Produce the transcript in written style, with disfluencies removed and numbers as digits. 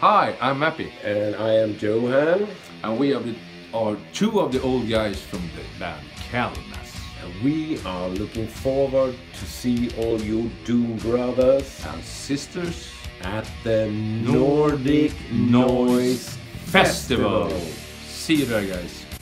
Hi, I'm Mappe. And I am Johan. And we are two of the old guys from the band Candlemass. And we are looking forward to see all you Doom brothers And sisters at the Nordic Noise Festival. See you there, guys.